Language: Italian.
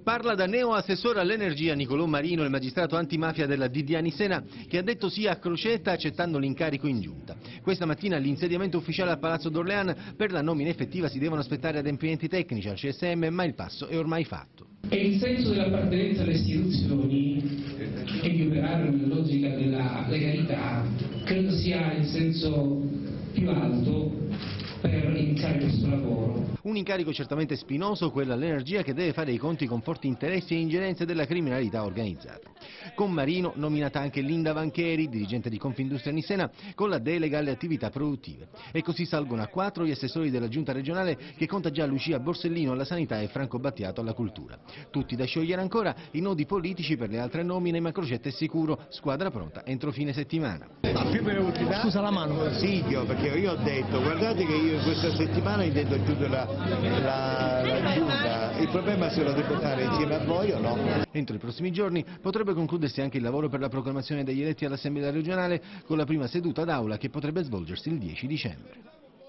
Parla da neo-assessore all'energia Nicolò Marino, il magistrato antimafia della Didiani Sena, che ha detto sì a Crocetta accettando l'incarico in giunta. Questa mattina all'insediamento ufficiale al Palazzo d'Orléans per la nomina effettiva si devono aspettare adempimenti tecnici al CSM, ma il passo è ormai fatto. E il senso dell'appartenenza alle istituzioni e di operare nella logica della legalità credo sia il senso più alto per iniziare questo lavoro. Un incarico certamente spinoso, quello all'energia, che deve fare i conti con forti interessi e ingerenze della criminalità organizzata. Con Marino nominata anche Linda Vancheri, dirigente di Confindustria Nissena, con la delega alle attività produttive. E così salgono a 4 gli assessori della giunta regionale, che conta già Lucia Borsellino alla sanità e Franco Battiato alla cultura. Tutti da sciogliere ancora i nodi politici per le altre nomine, ma Crocetta è sicuro, squadra pronta entro fine settimana. Ma più velocità, scusa la mano, consiglio, perché io ho detto, guardate che io in questa settimana intendo chiudere la giunta, il problema è se lo devo fare insieme a voi o no. Entro i prossimi giorni potrebbe concludersi anche il lavoro per la proclamazione degli eletti all'Assemblea regionale, con la prima seduta d'aula che potrebbe svolgersi il 10 dicembre.